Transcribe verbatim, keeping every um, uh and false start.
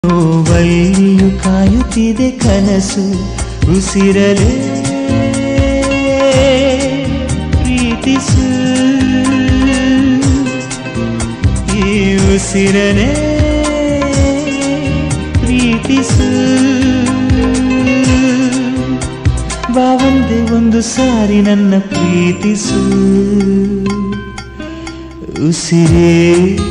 ನೋವಲ್ಲಿಯೂ ಕಾಯುತ್ತಿದೆ ಕನಸು ಉಸಿರಲೇ ಪ್ರೀತಿಸು ಈ ಉಸಿರನೇ ಪ್ರೀತಿಸು ಬಾ ಒಂದೇ ಒಂದು ಸಾರಿ ನನ್ನ ಪ್ರೀತಿಸು ಉಸಿರೇ